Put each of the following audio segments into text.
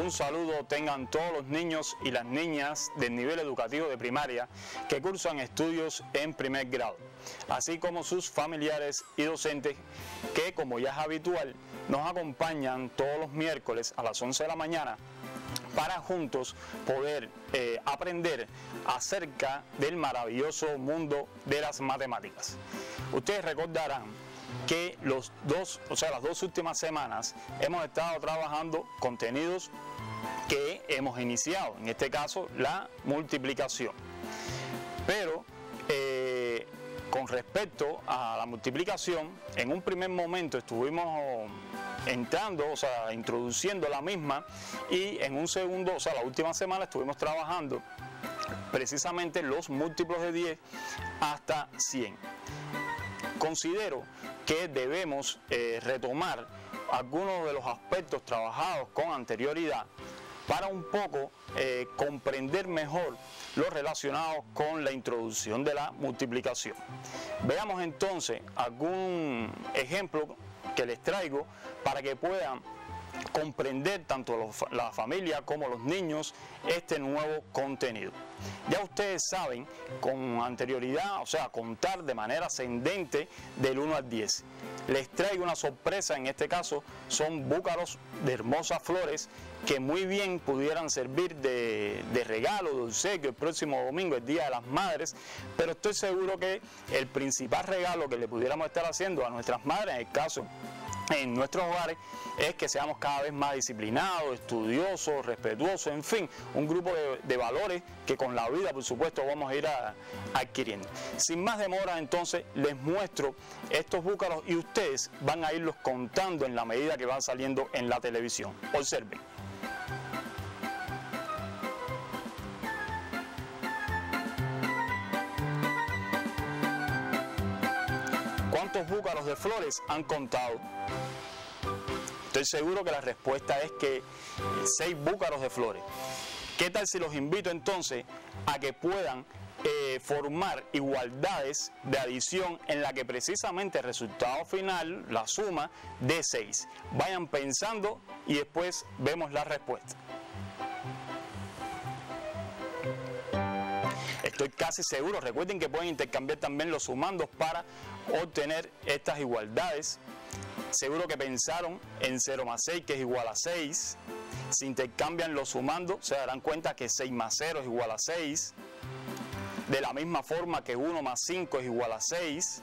Un saludo tengan todos los niños y las niñas del nivel educativo de primaria que cursan estudios en primer grado, así como sus familiares y docentes que, como ya es habitual, nos acompañan todos los miércoles a las 11 de la mañana para juntos poder aprender acerca del maravilloso mundo de las matemáticas. Ustedes recordarán que las dos últimas semanas hemos estado trabajando contenidos que hemos iniciado, en este caso la multiplicación. Pero con respecto a la multiplicación, en un primer momento estuvimos introduciendo la misma, y en un segundo, la última semana estuvimos trabajando precisamente los múltiplos de 10 hasta 100. Considero que debemos retomar algunos de los aspectos trabajados con anterioridad para un poco comprender mejor lo relacionado con la introducción de la multiplicación. Veamos entonces algún ejemplo que les traigo para que puedan comprender tanto la familia como los niños este nuevo contenido. Ya ustedes saben con anterioridad, contar de manera ascendente del 1 al 10. Les traigo una sorpresa, en este caso son búcaros de hermosas flores que muy bien pudieran servir de regalo, de obsequio el próximo domingo, el Día de las Madres, pero estoy seguro que el principal regalo que le pudiéramos estar haciendo a nuestras madres, en el caso en nuestros hogares, es que seamos cada vez más disciplinados, estudiosos, respetuosos, en fin, un grupo de valores que con la vida, por supuesto, vamos a ir adquiriendo. Sin más demora, entonces, les muestro estos búcaros y ustedes van a irlos contando en la medida que van saliendo en la televisión. Observen. ¿Cuántos búcaros de flores han contado? Estoy seguro que la respuesta es que 6 búcaros de flores. ¿Qué tal si los invito entonces a que puedan formar igualdades de adición en la que precisamente el resultado final, la suma de 6? Vayan pensando y después vemos la respuesta. Estoy casi seguro, recuerden que pueden intercambiar también los sumandos para obtener estas igualdades. Seguro que pensaron en 0 más 6, que es igual a 6. Si intercambian los sumandos, se darán cuenta que 6 más 0 es igual a 6. De la misma forma que 1 más 5 es igual a 6.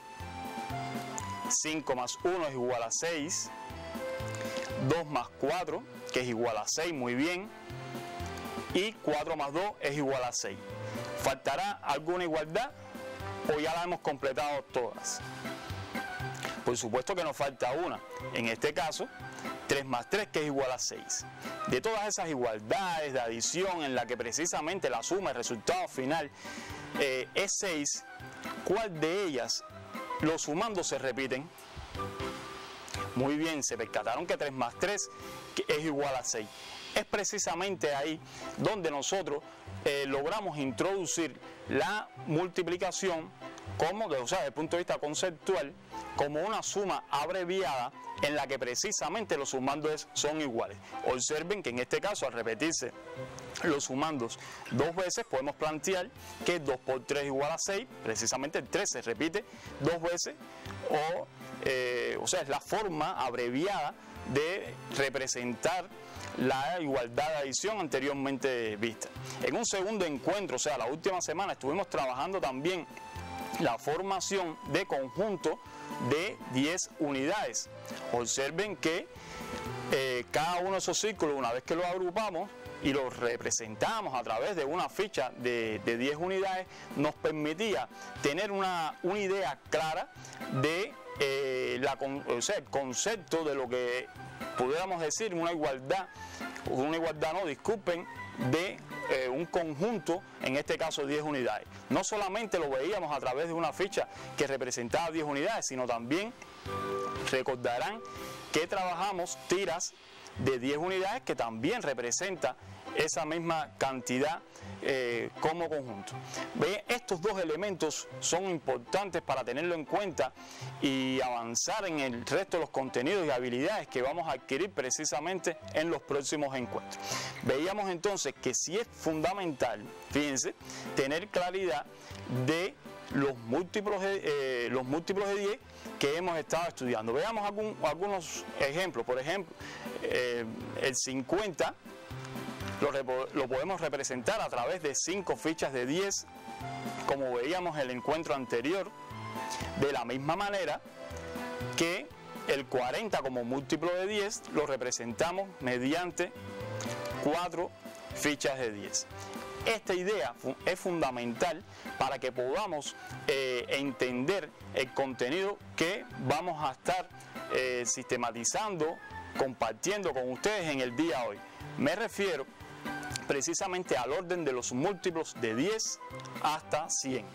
5 más 1 es igual a 6. 2 más 4, que es igual a 6, muy bien. Y 4 más 2 es igual a 6. ¿Faltará alguna igualdad o ya la hemos completado todas? Por supuesto que nos falta una. En este caso, 3 más 3, que es igual a 6. De todas esas igualdades de adición en la que precisamente la suma, el resultado final es 6, ¿cuál de ellas los sumandos se repiten? Muy bien, se percataron que 3 más 3 es igual a 6. Es precisamente ahí donde nosotros logramos introducir la multiplicación desde el punto de vista conceptual, como una suma abreviada en la que precisamente los sumandos son iguales. Observen que en este caso, al repetirse los sumandos 2 veces, podemos plantear que 2 por 3 es igual a 6, precisamente el 3 se repite 2 veces, es la forma abreviada de representar la igualdad de adición anteriormente vista. En un segundo encuentro, la última semana, estuvimos trabajando también la formación de conjunto de 10 unidades. Observen que cada uno de esos círculos, una vez que los agrupamos y los representamos a través de una ficha de 10 unidades, nos permitía tener una idea clara de el concepto de lo que pudiéramos decir una igualdad de un conjunto, en este caso 10 unidades. No solamente lo veíamos a través de una ficha que representaba 10 unidades, sino también recordarán que trabajamos tiras de 10 unidades, que también representa esa misma cantidad como conjunto. ¿Ve? Estos dos elementos son importantes para tenerlo en cuenta y avanzar en el resto de los contenidos y habilidades que vamos a adquirir precisamente en los próximos encuentros. Veíamos entonces que sí es fundamental, fíjense, tener claridad de los múltiplos de 10 que hemos estado estudiando. Veamos algunos ejemplos. Por ejemplo, el 50 lo podemos representar a través de 5 fichas de 10, como veíamos en el encuentro anterior, de la misma manera que el 40 como múltiplo de 10 lo representamos mediante 4 fichas de 10. Esta idea es fundamental para que podamos entender el contenido que vamos a estar sistematizando, compartiendo con ustedes en el día de hoy. Me refiero precisamente al orden de los múltiplos de 10 hasta 100.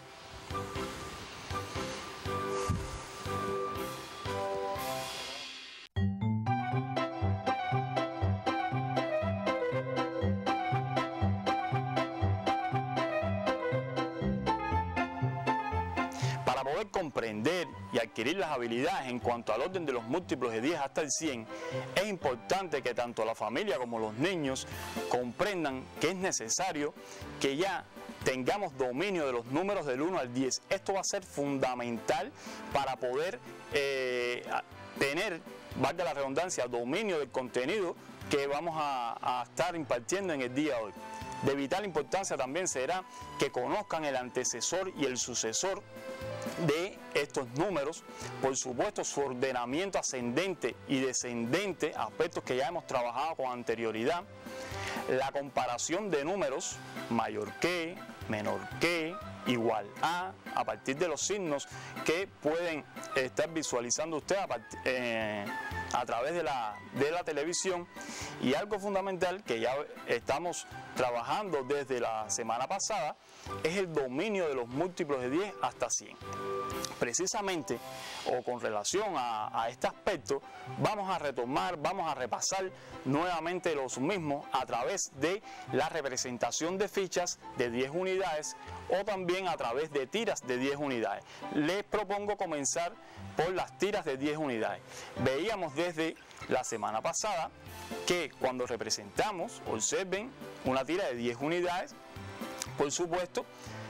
Para poder comprender y adquirir las habilidades en cuanto al orden de los múltiplos de 10 hasta el 100, es importante que tanto la familia como los niños comprendan que es necesario que ya tengamos dominio de los números del 1 al 10. Esto va a ser fundamental para poder tener, valga la redundancia, dominio del contenido que vamos a estar impartiendo en el día de hoy. De vital importancia también será que conozcan el antecesor y el sucesor de estos números, por supuesto su ordenamiento ascendente y descendente, aspectos que ya hemos trabajado con anterioridad, la comparación de números mayor que, menor que, igual a partir de los signos que pueden estar visualizando ustedes a través de la televisión, y algo fundamental que ya estamos trabajando desde la semana pasada es el dominio de los múltiplos de 10 hasta 100. Precisamente, o con relación a este aspecto, vamos a retomar, vamos a repasar nuevamente los mismos a través de la representación de fichas de 10 unidades o también a través de tiras de 10 unidades. Les propongo comenzar por las tiras de 10 unidades. Veíamos desde la semana pasada que cuando representamos, observen, una tira de 10 unidades, por supuesto,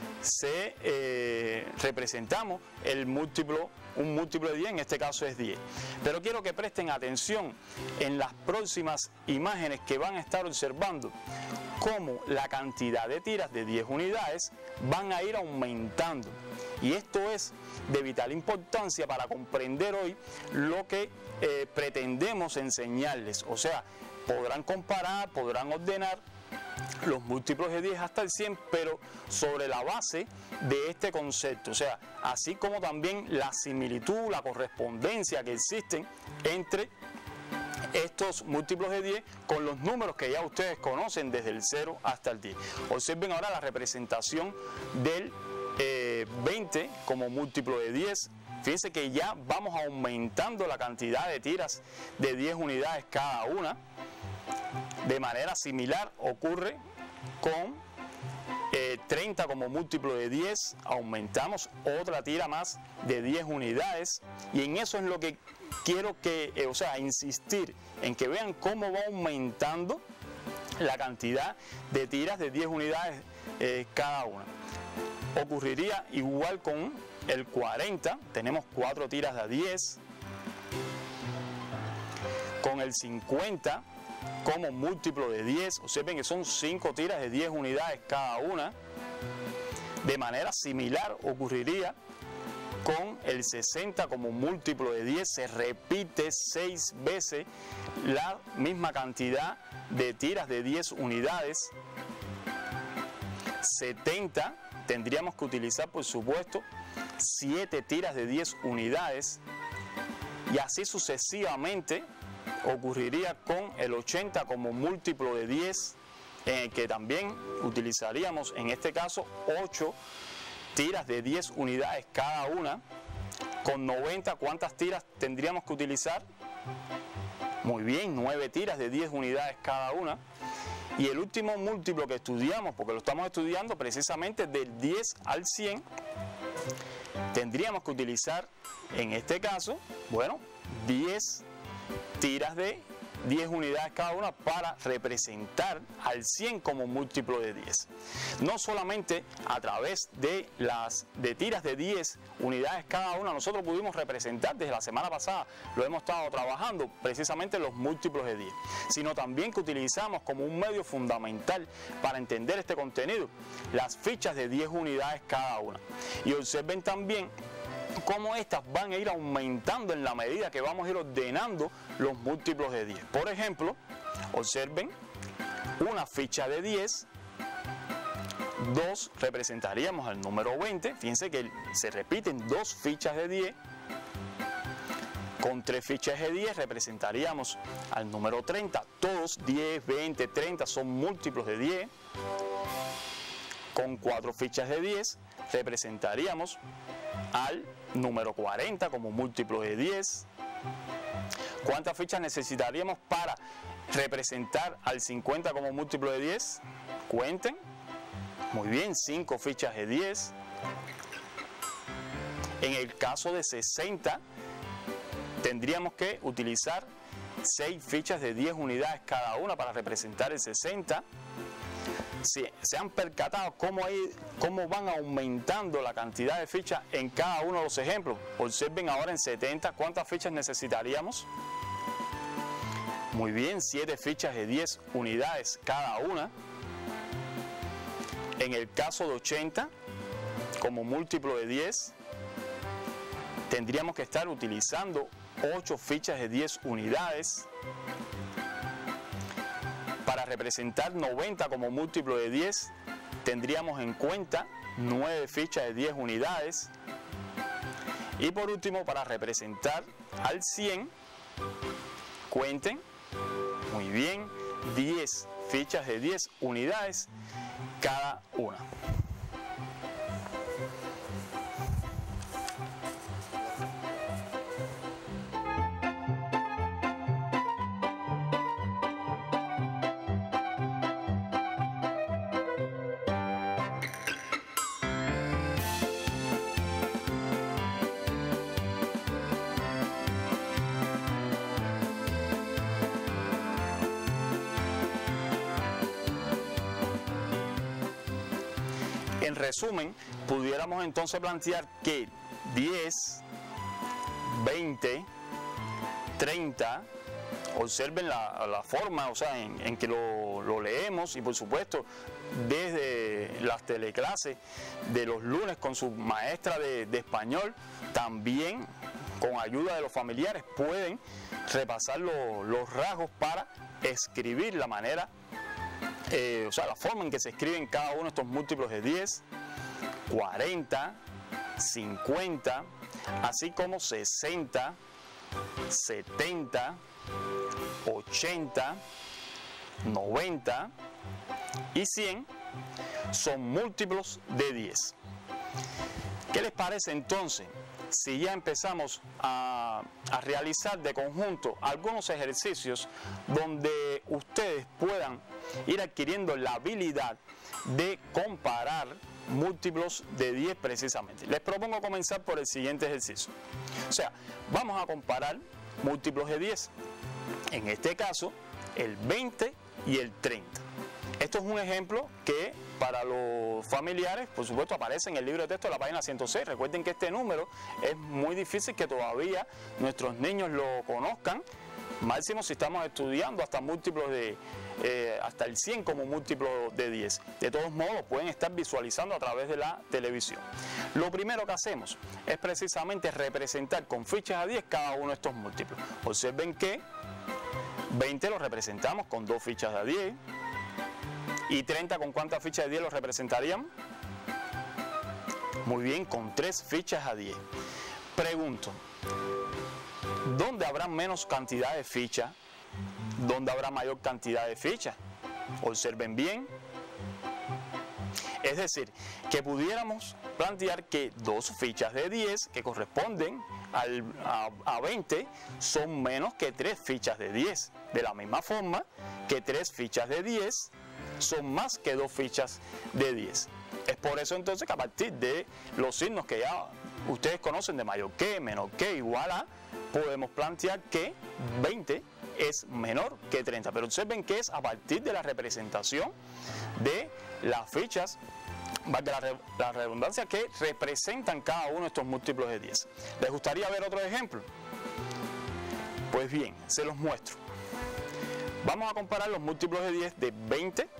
representamos un múltiplo de 10, en este caso es 10. Pero quiero que presten atención en las próximas imágenes que van a estar observando cómo la cantidad de tiras de 10 unidades van a ir aumentando. Y esto es de vital importancia para comprender hoy lo que pretendemos enseñarles. O sea, podrán comparar, podrán ordenar los múltiplos de 10 hasta el 100, pero sobre la base de este concepto, o sea, así como también la similitud, la correspondencia que existen entre estos múltiplos de 10 con los números que ya ustedes conocen desde el 0 hasta el 10. Observen ahora la representación del 20 como múltiplo de 10. Fíjense que ya vamos aumentando la cantidad de tiras de 10 unidades cada una. De manera similar ocurre con 30 como múltiplo de 10, aumentamos otra tira más de 10 unidades, y en eso es lo que quiero insistir, en que vean cómo va aumentando la cantidad de tiras de 10 unidades cada una. Ocurriría igual con el 40, tenemos 4 tiras de 10, con el 50, como múltiplo de 10, observen que son 5 tiras de 10 unidades cada una. De manera similar ocurriría con el 60 como múltiplo de 10, se repite 6 veces la misma cantidad de tiras de 10 unidades. 70 tendríamos que utilizar, por supuesto, 7 tiras de 10 unidades, y así sucesivamente ocurriría con el 80 como múltiplo de 10, que también utilizaríamos en este caso 8 tiras de 10 unidades cada una. Con 90, ¿cuántas tiras tendríamos que utilizar? Muy bien, 9 tiras de 10 unidades cada una. Y el último múltiplo que estudiamos, porque lo estamos estudiando precisamente del 10 al 100, tendríamos que utilizar, en este caso, bueno, 10 tiras de 10 unidades cada una para representar al 100 como múltiplo de 10. No solamente a través de tiras de 10 unidades cada una, nosotros pudimos representar desde la semana pasada, lo hemos estado trabajando precisamente los múltiplos de 10, sino también que utilizamos como un medio fundamental para entender este contenido las fichas de 10 unidades cada una. Y observen también cómo estas van a ir aumentando en la medida que vamos a ir ordenando los múltiplos de 10. Por ejemplo, observen una ficha de 10, 2 representaríamos al número 20, fíjense que se repiten 2 fichas de 10, con 3 fichas de 10 representaríamos al número 30, todos 10, 20, 30 son múltiplos de 10, con 4 fichas de 10 representaríamos al número 40 como múltiplo de 10. ¿Cuántas fichas necesitaríamos para representar al 50 como múltiplo de 10? Cuenten. Muy bien, 5 fichas de 10. En el caso de 60, tendríamos que utilizar 6 fichas de 10 unidades cada una para representar el 60. Si se han percatado cómo van aumentando la cantidad de fichas en cada uno de los ejemplos. Observen ahora en 70, ¿cuántas fichas necesitaríamos? Muy bien, 7 fichas de 10 unidades cada una. En el caso de 80, como múltiplo de 10, tendríamos que estar utilizando 8 fichas de 10 unidades. Para representar 90 como múltiplo de 10, tendríamos en cuenta 9 fichas de 10 unidades. Y por último, para representar al 100, cuenten, muy bien, 10 fichas de 10 unidades cada una. En resumen, pudiéramos entonces plantear que 10, 20, 30, observen la forma, o sea, en que lo leemos, y por supuesto desde las teleclases de los lunes con su maestra de español, también con ayuda de los familiares pueden repasar los rasgos para escribir la manera, o sea, la forma en que se escriben cada uno de estos múltiplos de 10, 40, 50, así como 60, 70, 80, 90 y 100 son múltiplos de 10. ¿Qué les parece entonces si ya empezamos a realizar de conjunto algunos ejercicios donde ustedes puedan ir adquiriendo la habilidad de comparar múltiplos de 10 precisamente? Les propongo comenzar por el siguiente ejercicio. O sea, vamos a comparar múltiplos de 10. En este caso, el 20 y el 30. Esto es un ejemplo que para los familiares, por supuesto, aparece en el libro de texto de la página 106. Recuerden que este número es muy difícil que todavía nuestros niños lo conozcan, máximo si estamos estudiando hasta múltiplos de hasta el 100 como múltiplo de 10. De todos modos, pueden estar visualizando a través de la televisión. Lo primero que hacemos es precisamente representar con fichas a 10 cada uno de estos múltiplos. Observen que 20 lo representamos con 2 fichas de a 10. ¿Y 30 con cuántas fichas de 10 lo representarían? Muy bien, con 3 fichas a 10. Pregunto, ¿dónde habrá menos cantidad de fichas? ¿Dónde habrá mayor cantidad de fichas? Observen bien. Es decir, que pudiéramos plantear que 2 fichas de 10 que corresponden a 20 son menos que 3 fichas de 10. De la misma forma que 3 fichas de 10 son más que 2 fichas de 10. Es por eso entonces que a partir de los signos que ya ustedes conocen de mayor que, menor que, igual a, podemos plantear que 20 es menor que 30. Pero observen que es a partir de la representación de las fichas, valga la redundancia, que representan cada uno de estos múltiplos de 10. ¿Les gustaría ver otro ejemplo? Pues bien, se los muestro. Vamos a comparar los múltiplos de 10 de 20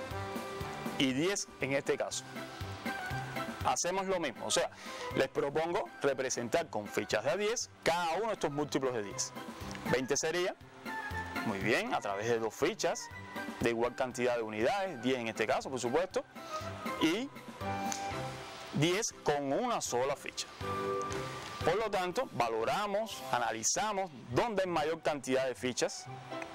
y 10 en este caso. Hacemos lo mismo, o sea, les propongo representar con fichas de a 10 cada uno de estos múltiplos de 10. 20 sería, muy bien, a través de 2 fichas de igual cantidad de unidades, 10 en este caso, por supuesto, y 10 con una sola ficha. Por lo tanto, valoramos, analizamos dónde hay mayor cantidad de fichas,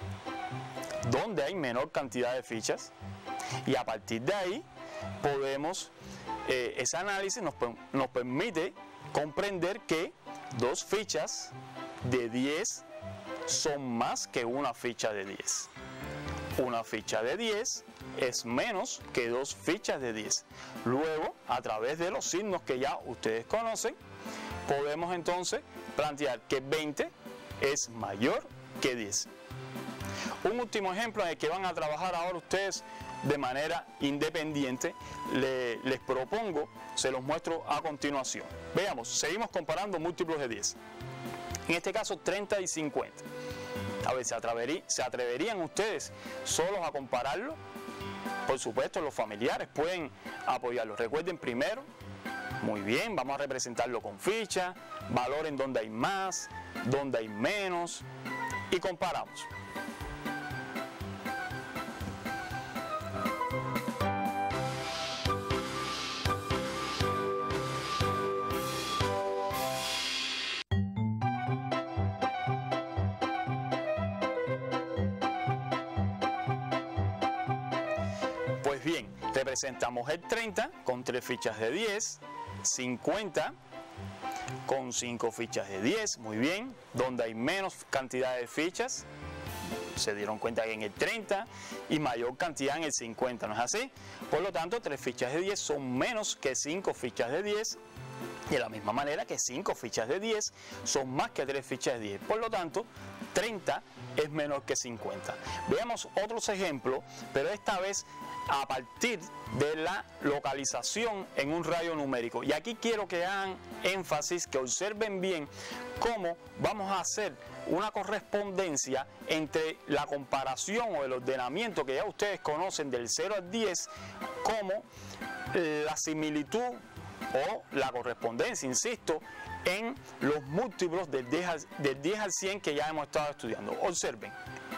dónde hay menor cantidad de fichas, y a partir de ahí podemos, ese análisis nos permite comprender que 2 fichas de 10 son más que una ficha de 10. Una ficha de 10 es menos que 2 fichas de 10. Luego, a través de los signos que ya ustedes conocen, podemos entonces plantear que 20 es mayor que 10. Un último ejemplo en el que van a trabajar ahora ustedes de manera independiente, les propongo, se los muestro a continuación. Veamos, seguimos comparando múltiplos de 10. En este caso 30 y 50. A ver, ¿se atreverían ustedes solos a compararlo? Por supuesto, los familiares pueden apoyarlo. Recuerden primero, muy bien, vamos a representarlo con ficha, valoren dónde hay más, dónde hay menos, y comparamos. Pues bien, representamos el 30 con 3 fichas de 10, 50 con 5 fichas de 10, muy bien, donde hay menos cantidad de fichas, se dieron cuenta que en el 30 y mayor cantidad en el 50, ¿no es así? Por lo tanto, 3 fichas de 10 son menos que 5 fichas de 10, y de la misma manera que 5 fichas de 10 son más que 3 fichas de 10, por lo tanto, 30 es menor que 50. Veamos otros ejemplos, pero esta vez a partir de la localización en un radio numérico. Y aquí quiero que hagan énfasis, que observen bien cómo vamos a hacer una correspondencia entre la comparación o el ordenamiento que ya ustedes conocen del 0 al 10, como la similitud o la correspondencia, insisto, en los múltiplos del 10 al 100 que ya hemos estado estudiando. Observen.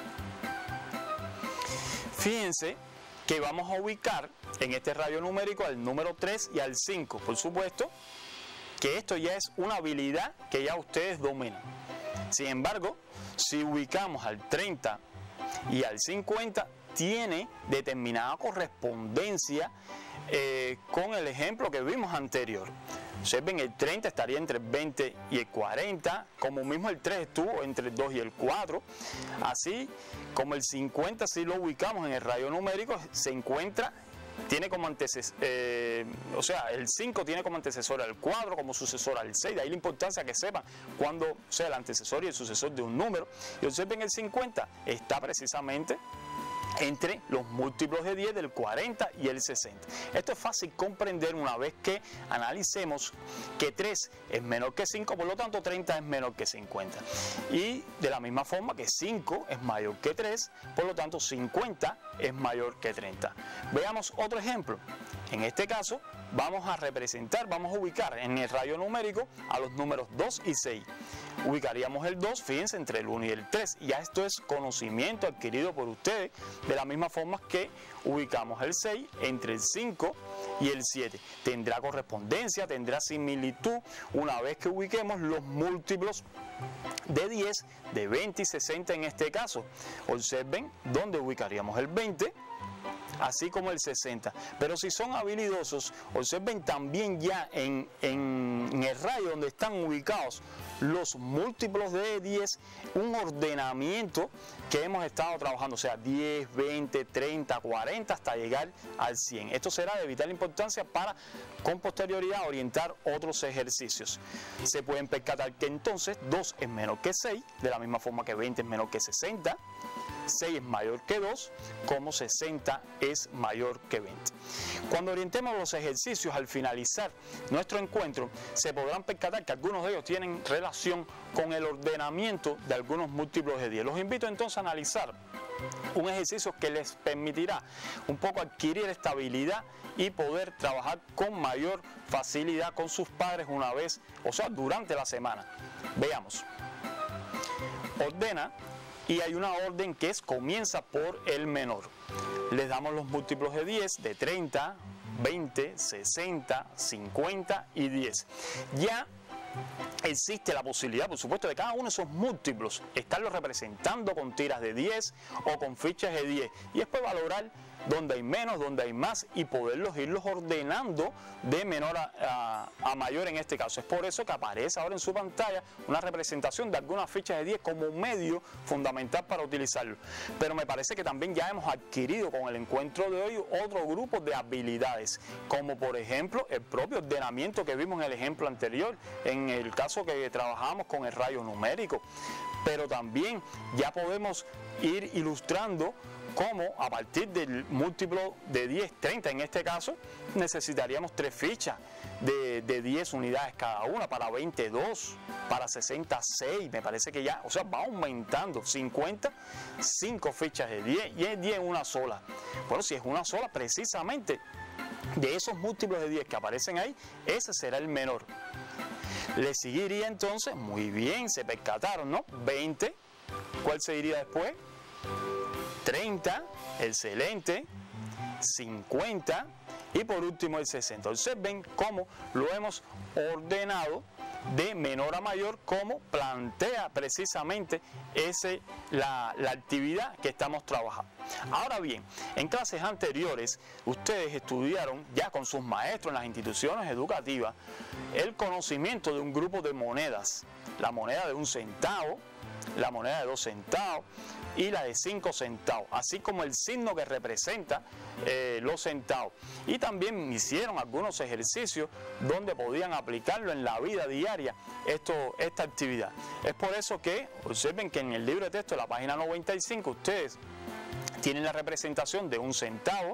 Fíjense que vamos a ubicar en este radio numérico al número 3 y al 5. Por supuesto que esto ya es una habilidad que ya ustedes dominan. Sin embargo, si ubicamos al 30 y al 50, tiene determinada correspondencia con el ejemplo que vimos anterior. Observen, el 30 estaría entre el 20 y el 40, como mismo el 3 estuvo entre el 2 y el 4, así como el 50, si lo ubicamos en el radio numérico, se encuentra, tiene como antecesor, o sea, el 5 tiene como antecesor al 4, como sucesor al 6, de ahí la importancia que sepan cuándo sea el antecesor y el sucesor de un número. Y observen, el 50 está precisamente entre los múltiplos de 10 del 40 y el 60. Esto es fácil comprender una vez que analicemos que 3 es menor que 5, por lo tanto 30 es menor que 50. Y de la misma forma que 5 es mayor que 3, por lo tanto 50 es mayor que 30. Veamos otro ejemplo. En este caso vamos a ubicar en el radio numérico a los números 2 y 6. Ubicaríamos el 2, fíjense, entre el 1 y el 3. Ya esto es conocimiento adquirido por ustedes, de la misma forma que ubicamos el 6 entre el 5 y el 7. Tendrá correspondencia, tendrá similitud una vez que ubiquemos los múltiplos de 10, de 20 y 60 en este caso. Observen dónde ubicaríamos el 20. así como el 60. Pero si son habilidosos, observen también ya en el radio donde están ubicados los múltiplos de 10, un ordenamiento que hemos estado trabajando, o sea, 10, 20, 30, 40, hasta llegar al 100. Esto será de vital importancia para, con posterioridad, orientar otros ejercicios. Se pueden percatar que entonces 2 es menor que 6, de la misma forma que 20 es menor que 60, 6 es mayor que 2, como 60 es mayor que 20. Cuando orientemos los ejercicios al finalizar nuestro encuentro, se podrán percatar que algunos de ellos tienen relación con el ordenamiento de algunos múltiplos de 10. Los invito entonces a analizar un ejercicio que les permitirá un poco adquirir estabilidad y poder trabajar con mayor facilidad con sus padres una vez, o sea, durante la semana. Veamos. Ordena. Y hay una orden que comienza por el menor. Les damos los múltiplos de 10, de 30, 20, 60, 50 y 10. Ya existe la posibilidad, por supuesto, de cada uno de esos múltiplos estarlos representando con tiras de 10 o con fichas de 10. Y después valorar dónde hay menos, dónde hay más y poderlos irlos ordenando de menor a mayor en este caso. Es por eso que aparece ahora en su pantalla una representación de algunas fichas de 10 como un medio fundamental para utilizarlo. Pero me parece que también ya hemos adquirido con el encuentro de hoy otro grupo de habilidades, como por ejemplo el propio ordenamiento que vimos en el ejemplo anterior, en el caso que trabajamos con el rayo numérico. Pero también ya podemos ir ilustrando cómo a partir del múltiplo de 10, 30 en este caso, necesitaríamos 3 fichas de 10 unidades cada una, para 22, para 66, me parece que ya, o sea, va aumentando, 50, 5 fichas de 10 y es 10 una sola. Bueno, si es una sola, precisamente de esos múltiplos de 10 que aparecen ahí, ese será el menor. Le seguiría entonces, muy bien, se percataron, ¿no? 20, ¿cuál seguiría después? 30, excelente, 50 y por último el 60. Observen cómo lo hemos ordenado de menor a mayor, como plantea precisamente la actividad que estamos trabajando. Ahora bien, en clases anteriores ustedes estudiaron ya con sus maestros en las instituciones educativas el conocimiento de un grupo de monedas, la moneda de 1 centavo, la moneda de 2 centavos y la de 5 centavos, así como el signo que representa los centavos. Y también hicieron algunos ejercicios donde podían aplicarlo en la vida diaria esta actividad. Es por eso que observen que en el libro de texto de la página 95 ustedes tienen la representación de 1 centavo,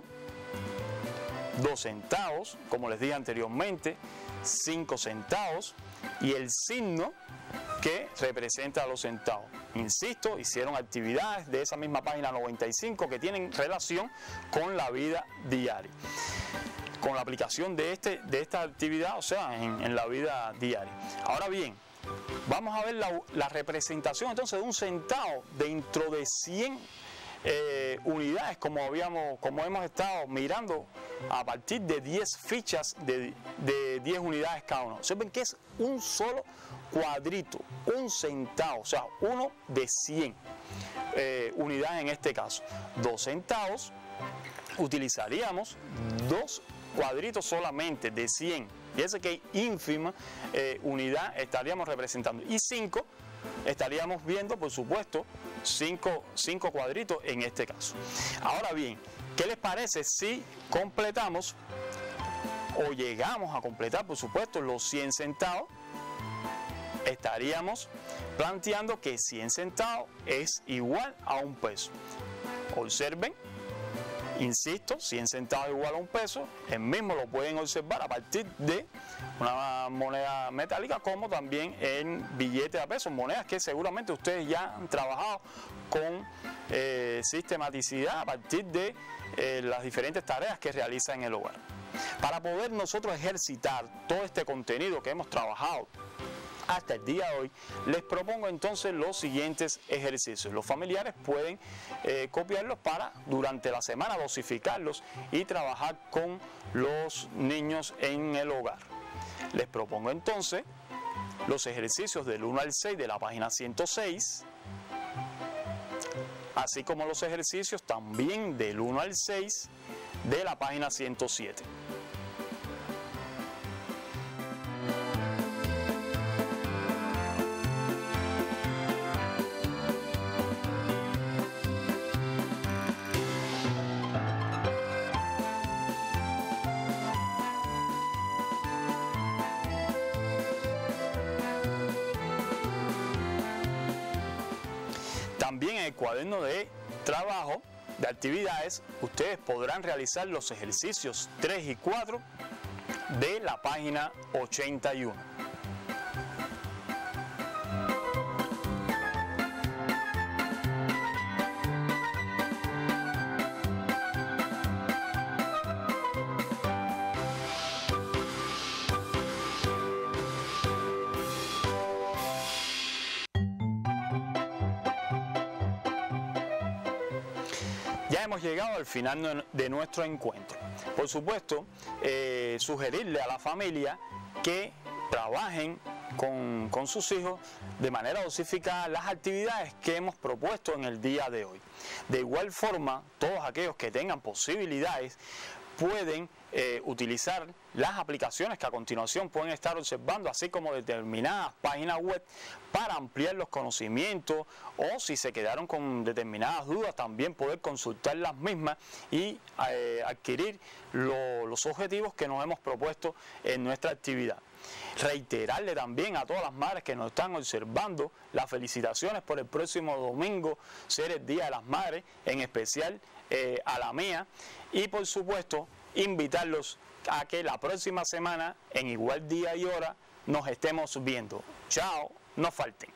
2 centavos, como les dije anteriormente, 5 centavos y el signo que representa a los centavos. Insisto, hicieron actividades de esa misma página 95 que tienen relación con la vida diaria, con la aplicación de esta actividad, o sea, en la vida diaria. Ahora bien, vamos a ver la representación entonces de 1 centavo dentro de 100 unidades, como hemos estado mirando, a partir de 10 fichas de 10 unidades cada uno. Observen que es un solo cuadrito, 1 centavo, o sea, 1 de 100 unidades en este caso. 2 centavos, utilizaríamos 2 cuadritos solamente de 100, y ese que ínfima unidad estaríamos representando. Y 5, estaríamos viendo, por supuesto, 5 cuadritos en este caso. Ahora bien, ¿qué les parece si completamos o llegamos a completar, por supuesto, los 100 centavos? Estaríamos planteando que 100 centavos es igual a 1 peso. Observen, insisto, 100 centavos igual a 1 peso, el mismo lo pueden observar a partir de una moneda metálica, como también en billetes a pesos, monedas que seguramente ustedes ya han trabajado con sistematicidad a partir de las diferentes tareas que realizan en el hogar. Para poder nosotros ejercitar todo este contenido que hemos trabajado hasta el día de hoy, les propongo entonces los siguientes ejercicios. Los familiares pueden copiarlos para durante la semana dosificarlos y trabajar con los niños en el hogar. Les propongo entonces los ejercicios del 1 al 6 de la página 106, así como los ejercicios también del 1 al 6 de la página 107. También en el cuaderno de trabajo de actividades ustedes podrán realizar los ejercicios 3 y 4 de la página 81. Ya hemos llegado al final de nuestro encuentro. Por supuesto, sugerirle a la familia que trabajen con sus hijos de manera dosificada las actividades que hemos propuesto en el día de hoy. De igual forma, todos aquellos que tengan posibilidades pueden utilizar las aplicaciones que a continuación pueden estar observando, así como determinadas páginas web para ampliar los conocimientos, o si se quedaron con determinadas dudas también poder consultar las mismas y adquirir los objetivos que nos hemos propuesto en nuestra actividad. Reiterarle también a todas las madres que nos están observando las felicitaciones por el próximo domingo, ser el Día de las Madres, en especial a la mía, y por supuesto invitarlos a que la próxima semana en igual día y hora nos estemos viendo. Chao, no falten.